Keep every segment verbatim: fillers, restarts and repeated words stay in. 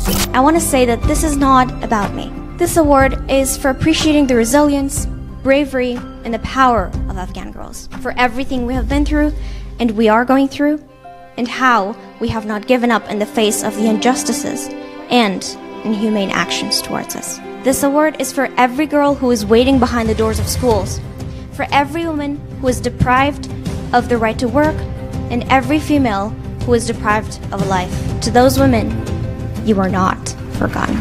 I want to say that this is not about me. This award is for appreciating the resilience, bravery, and the power of Afghan girls, for everything we have been through and we are going through, and how we have not given up in the face of the injustices and inhumane actions towards us. This award is for every girl who is waiting behind the doors of schools, for every woman who is deprived of the right to work, and every female who is deprived of a life. To those women, you are not forgotten.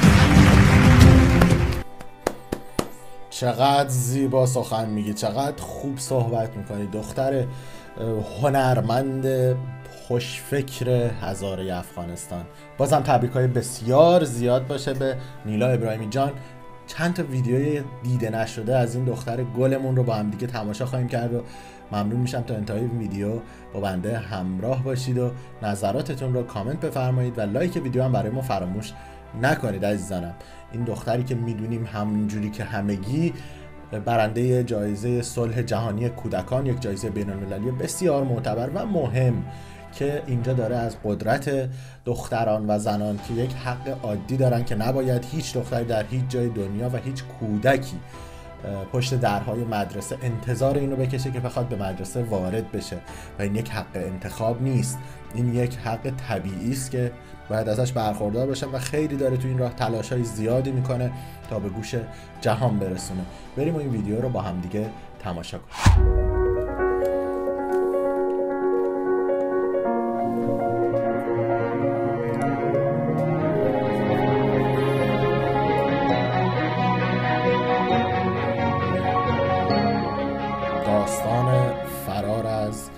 چقدر زیبا سخن میگی، چقدر خوب صحبت میکنی، دختر هنرمند خوشفکر هزاره افغانستان. بازم تبریک‌های بسیار زیاد باشه به نیلا ابراهیمی جان. چند تا ویدیوی دیده نشده از این دختر گلمون رو با هم دیگه تماشا خواهیم کرد و ممنون میشم تا انتهای ویدیو با بنده همراه باشید و نظراتتون رو کامنت بفرمایید و لایک ویدیو هم برای ما فراموش نکنید عزیزانم. این دختری که میدونیم همونجوری که همگی برنده جایزه صلح جهانی کودکان، یک جایزه بین‌المللی بسیار معتبر و مهم که اینجا داره از قدرت دختران و زنان که یک حق عادی دارن که نباید هیچ دختری در هیچ جای دنیا و هیچ کودکی پشت درهای مدرسه انتظار اینو بکشه که بخواد به مدرسه وارد بشه و این یک حق انتخاب نیست، این یک حق طبیعی است که باید ازش برخوردار باشن و خیلی داره تو این راه تلاش‌های زیادی میکنه تا به گوش جهان برسونه. بریم و این ویدیو رو با هم دیگه تماشا کنیم. داستان فرار از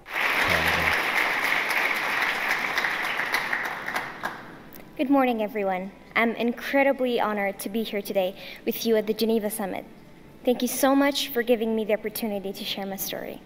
Good morning, everyone. I'm incredibly honored to be here today with you at the Geneva Summit. Thank you so much for giving me the opportunity to share my story.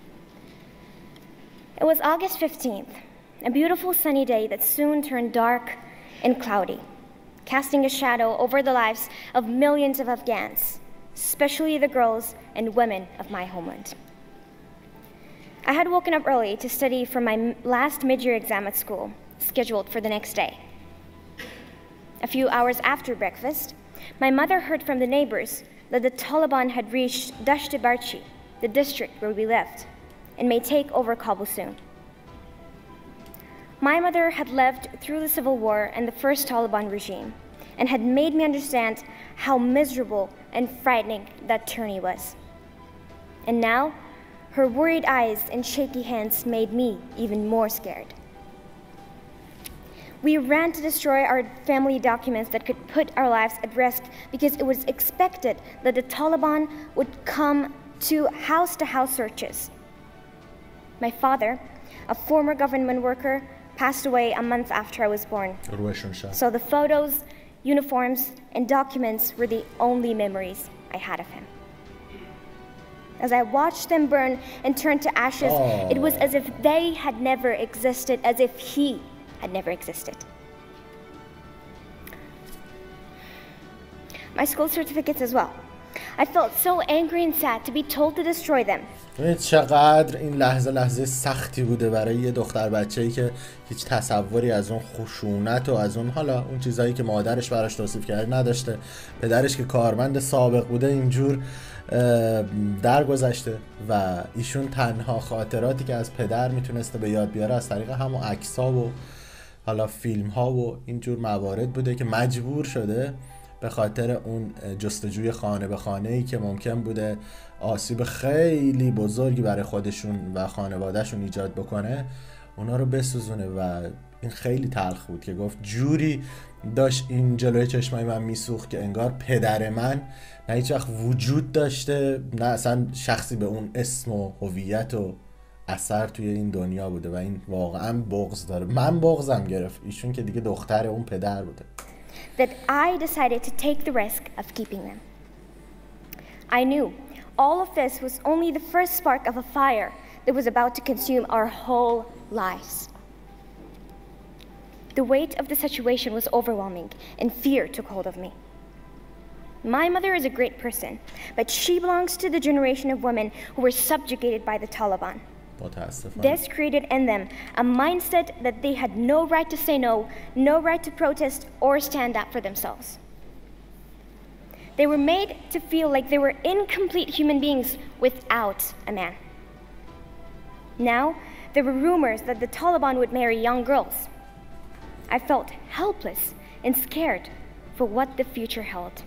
It was August fifteenth, a beautiful sunny day that soon turned dark and cloudy, casting a shadow over the lives of millions of Afghans, especially the girls and women of my homeland. I had woken up early to study for my last mid-year exam at school, scheduled for the next day. A few hours after breakfast, my mother heard from the neighbors that the Taliban had reached Dasht-e-Barchi, the district where we lived, and may take over Kabul soon. My mother had lived through the civil war and the first Taliban regime, and had made me understand how miserable and frightening that tyranny was. And now, her worried eyes and shaky hands made me even more scared. We ran to destroy our family documents that could put our lives at risk because it was expected that the Taliban would come to house-to-house searches. My father, a former government worker, passed away a month after I was born. So the photos, uniforms, and documents were the only memories I had of him. As I watched them burn and turn to ashes, oh. It was as if they had never existed, as if he had never existed. My school certificates as well. I felt so angry and sad to be told to destroy them. چقدر این لحظه لحظه سختی بوده برای یه دختر بچه‌ای که هیچ تصوری از اون خشونت و از اون حالا اون چیزایی که مادرش براش توصیف کرده نداشته. پدرش که کارمند سابق بوده اینجور درگذشته و ایشون تنها خاطراتی که از پدر میتونسته به یاد بیاره از طریق همون عکس‌ها و حالا فیلم‌ها و اینجور موارد بوده که مجبور شده به خاطر اون جستجوی خانه به خانه‌ای که ممکن بوده آسیب خیلی بزرگی برای خودشون و خانوادهشون ایجاد بکنه اونا رو بسوزونه و این خیلی تلخ بود که گفت جوری داشت این جلوی چشمای من میسوخت که انگار پدر من نه هیچ وقت وجود داشته نه اصلا شخصی به اون اسم و هویت و اثر توی این دنیا بوده و این واقعا بغض داره. من بغضم گرفت ایشون که دیگه دختر اون پدر بوده. That I decided to take the risk of keeping them. I knew all of this was only the first spark of a fire that was about to consume our whole lives. The weight of the situation was overwhelming and fear took hold of me. My mother is a great person, but she belongs to the generation of women who were subjugated by the Taliban. متاسفانه. This created in them a mindset that they had no right to say no, no right to protest or stand up for themselves. They were made to feel like they were incomplete human beings without a man. Now, there were rumors that the Taliban would marry young girls. I felt helpless and scared for what the future held.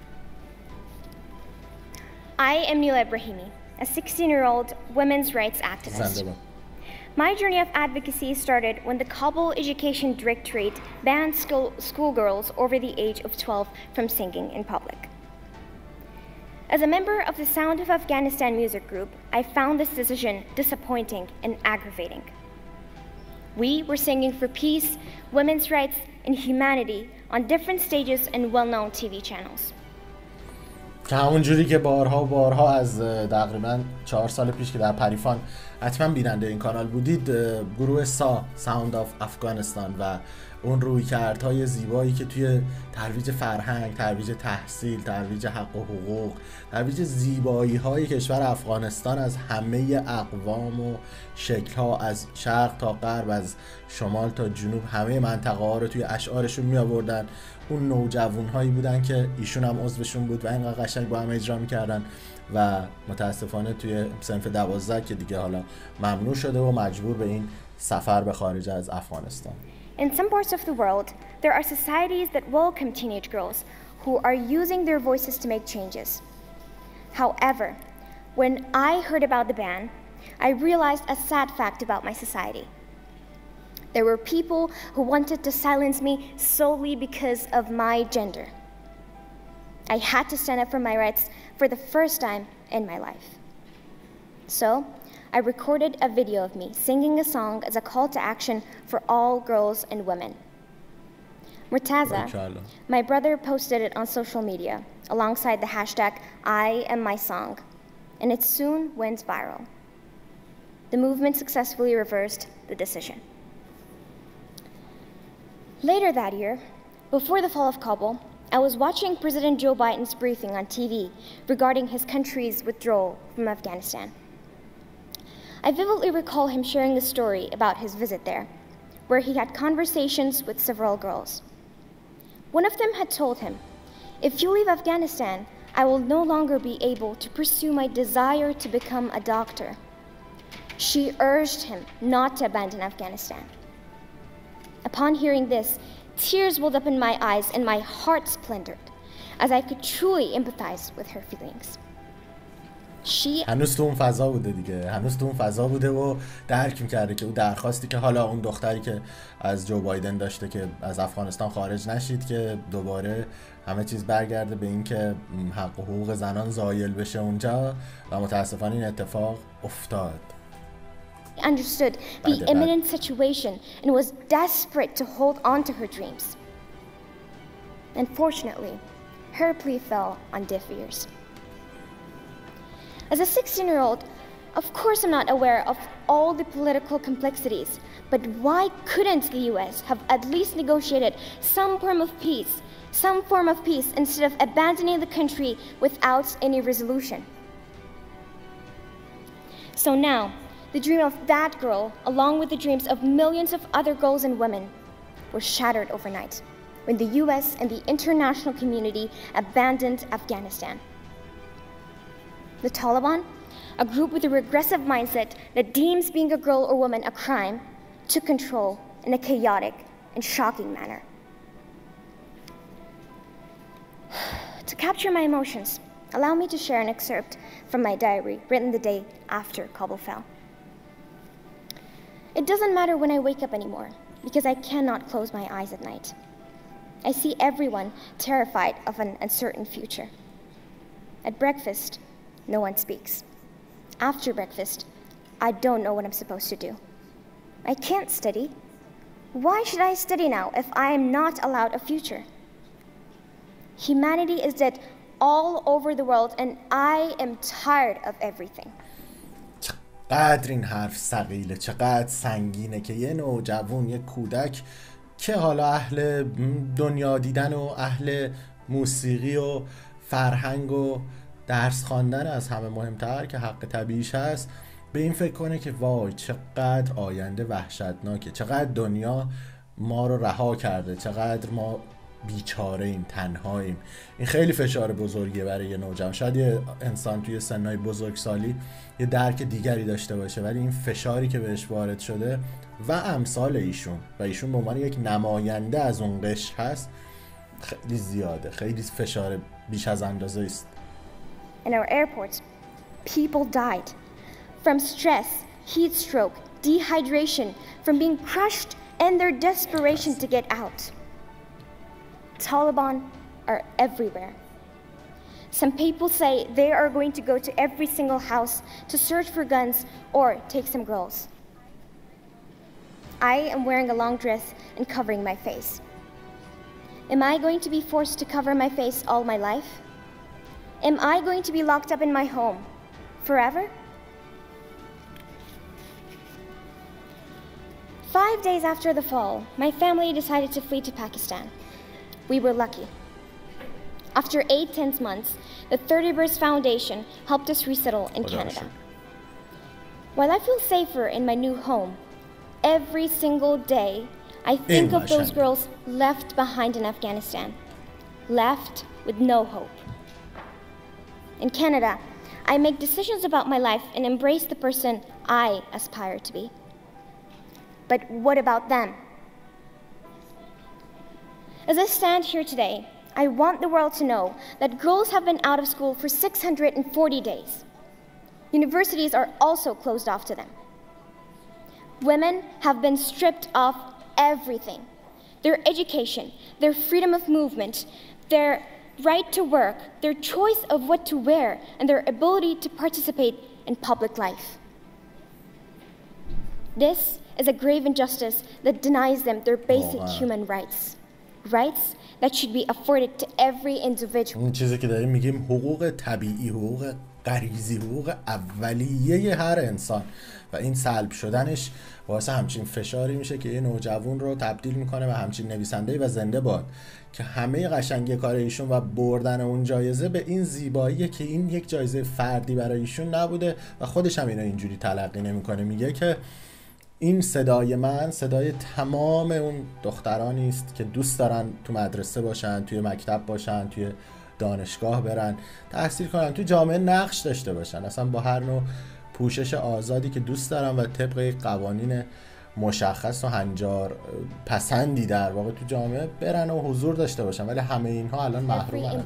I am Nila Ibrahimi, a sixteen-year-old women's rights activist. My journey of advocacy started when the Kabul Education Directorate banned school schoolgirls over the age of twelve from singing in public. As a member of the Sound of Afghanistan music group, I found this decision disappointing and aggravating. We were singing for peace, women's rights, and humanity on different stages and well-known T V channels. که همون جوری که بارها و بارها از تقریبا چهار سال پیش که در پریفان حتما بیننده این کانال بودید، گروه سا ساوند آف افغانستان و اون رویکردهای زیبایی که توی ترویج فرهنگ، ترویج تحصیل، ترویج حق و حقوق، ترویج زیبایی های کشور افغانستان از همه اقوام و شکل ها، از شرق تا غرب، از شمال تا جنوب، همه منطقه ها رو توی اشعارشون می آوردن. اون نوجوان هایی بودن که ایشون هم عضوشون بود و اینقدر قشنگ با هم اجرا میکردن و متاسفانه توی صنف دوازده که دیگه حالا ممنوع شده و مجبور به این سفر به خارج از افغانستان. In some parts of the world, there are societies that welcome teenage girls who are using their voices to make changes. However, when I heard about the ban, I realized a sad fact about my society. There were people who wanted to silence me solely because of my gender. I had to stand up for my rights for the first time in my life. So, I recorded a video of me singing a song as a call to action for all girls and women. Murtaza, my brother, posted it on social media alongside the hashtag I am my song, and it soon went viral. The movement successfully reversed the decision. Later that year, before the fall of Kabul, I was watching President Joe Biden's briefing on T V regarding his country's withdrawal from Afghanistan. I vividly recall him sharing a story about his visit there, where he had conversations with several girls. One of them had told him, "If you leave Afghanistan, I will no longer be able to pursue my desire to become a doctor." She urged him not to abandon Afghanistan. Upon hearing this, tears welled up in my eyes and my heart splintered, as I could truly empathize with her feelings. She... هنوز تو اون فضا بوده دیگه، هنوز تو اون فضا بوده و درک میکرده که اون درخواستی که حالا اون دختری که از جو بایدن داشته که از افغانستان خارج نشید، که دوباره همه چیز برگرده به این که حق و حقوق زنان زایل بشه اونجا، و متاسفانه این اتفاق افتاد. understood the imminent situation and was desperate to hold on to her dreams. Unfortunately, her plea fell on deaf ears. As a sixteen-year-old, of course I'm not aware of all the political complexities, but why couldn't the U S have at least negotiated some form of peace, some form of peace instead of abandoning the country without any resolution? So now, the dream of that girl, along with the dreams of millions of other girls and women, were shattered overnight when the U S and the international community abandoned Afghanistan. The Taliban, a group with a regressive mindset that deems being a girl or woman a crime, took control in a chaotic and shocking manner. To capture my emotions, allow me to share an excerpt from my diary written the day after Kabul fell. It doesn't matter when I wake up anymore, because I cannot close my eyes at night. I see everyone terrified of an uncertain future. At breakfast, no one speaks. After breakfast, I don't know what I'm supposed to do. I can't study. Why should I study now if I am not allowed a future? Humanity is dead all over the world, and I am tired of everything. چقدر این حرف ثقیله، چقدر سنگینه که یه نوجوان، یه کودک که حالا اهل دنیا دیدن و اهل موسیقی و فرهنگ و درس خواندن از همه مهمتر که حق طبیعیش هست، به این فکر کنه که وای چقدر آینده وحشتناکه، چقدر دنیا ما رو رها کرده، چقدر ما بیچاره ایم، تنهاییم. این خیلی فشار بزرگیه برای یه نوجوان. شاید یه انسان توی سنهای بزرگسالی یه درک دیگری داشته باشه، ولی این فشاری که بهش وارد شده و امثال ایشون و ایشون به عنوان یک نماینده از اون قشر هست خیلی زیاده، خیلی فشار بیش از اندازه است. In our airports, people died from stress, heat stroke, dehydration, from being crushed and their desperation to get out. Taliban are everywhere. Some people say they are going to go to every single house to search for guns or take some girls. I am wearing a long dress and covering my face. Am I going to be forced to cover my face all my life? Am I going to be locked up in my home forever? Five days after the fall, my family decided to flee to Pakistan. We were lucky. After eight tense months, the thirty Birds Foundation helped us resettle in Canada. While I feel safer in my new home, every single day I think of those girls left behind in Afghanistan, left with no hope. In Canada, I make decisions about my life and embrace the person I aspire to be. But what about them? As I stand here today, I want the world to know that girls have been out of school for six hundred forty days. Universities are also closed off to them. Women have been stripped of everything: their education, their freedom of movement, their right to work, their choice of what to wear, and their ability to participate in public life. This is a grave injustice that denies them their basic oh, human rights. Rights that should be afforded to every individual. اون چیزی که داریم میگیم حقوق طبیعی، حقوق غریزی، حقوق اولیه هر انسان و این سلب شدنش واسه همچین فشاری میشه که یه نوجوان رو تبدیل میکنه به همچین نویسنده‌ای و زنده باد که همه قشنگی کار ایشون و بردن اون جایزه به این زیباییه که این یک جایزه فردی برای ایشون نبوده و خودش هم اینو اینجوری تلقی نمیکنه. میگه که این صدای من صدای تمام اون دخترانی است که دوست دارن تو مدرسه باشن، توی مکتب باشن، توی دانشگاه برن، تحصیل کنن، توی جامعه نقش داشته باشن، اصلا با هر نوع پوشش آزادی که دوست دارن و طبق قوانین مشخص و هنجار پسندی در واقع تو جامعه برن و حضور داشته باشن، ولی همه اینها الان محرومن.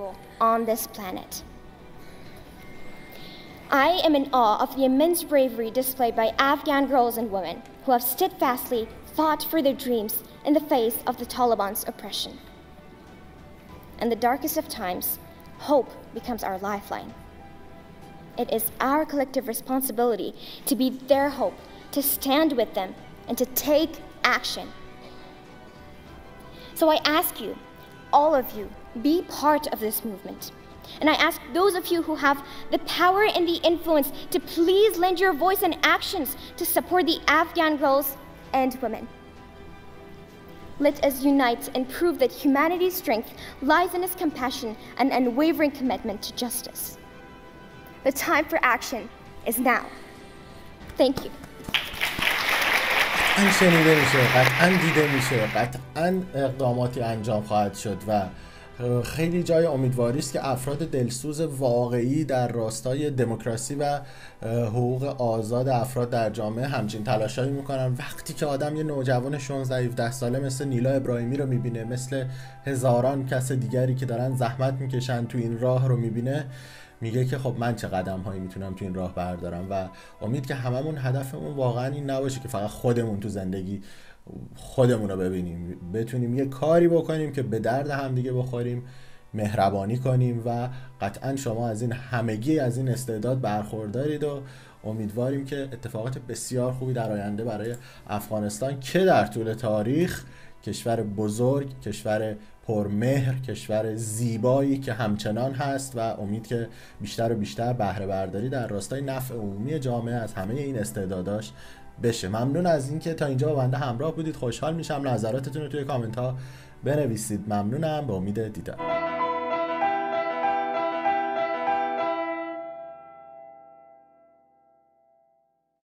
I am in awe of the immense bravery displayed by Afghan girls and women who have steadfastly fought for their dreams in the face of the Taliban's oppression. In the darkest of times, hope becomes our lifeline. It is our collective responsibility to be their hope, to stand with them, and to take action. So I ask you, all of you, be part of this movement. And I ask those of you who have the power and the influence to please lend your voice and actions to support the Afghan girls and women. Let us unite and prove that humanity's strength lies in its compassion and unwavering commitment to justice. The time for action is now. Thank you. قطعاً شنیده میشه، قطعاً دیده میشه، قطعاً اقداماتی انجام خواهد شد و خیلی جای امیدواری است که افراد دلسوز واقعی در راستای دموکراسی و حقوق آزاد افراد در جامعه همچین تلاشایی میکنن. وقتی که آدم یه نوجوان شانزده هفده ساله مثل نیلا ابراهیمی رو میبینه، مثل هزاران کس دیگری که دارن زحمت میکشن تو این راه رو میبینه، میگه که خب من چه قدم هایی میتونم تو این راه بردارم و امید که هممون هدفمون واقعا این نباشه که فقط خودمون تو زندگی خودمون رو ببینیم، بتونیم یه کاری بکنیم که به درد هم دیگه بخوریم، مهربانی کنیم و قطعا شما از این همگی از این استعداد برخوردارید و امیدواریم که اتفاقات بسیار خوبی در آینده برای افغانستان که در طول تاریخ کشور بزرگ، کشور پرمهر، کشور زیبایی که همچنان هست و امید که بیشتر و بیشتر بهره برداری در راستای نفع عمومی جامعه از همه این استعداداش بشه. ممنون از اینکه تا اینجا با بنده همراه بودید. خوشحال میشم نظراتتون رو توی کامنت ها بنویسید. ممنونم. به امید دیدار.